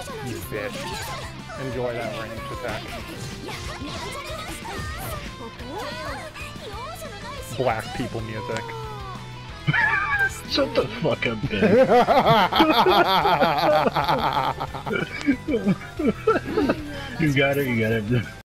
You bitch. Enjoy that ranged attack. Black people music. Shut the fuck up, Ben. You got it.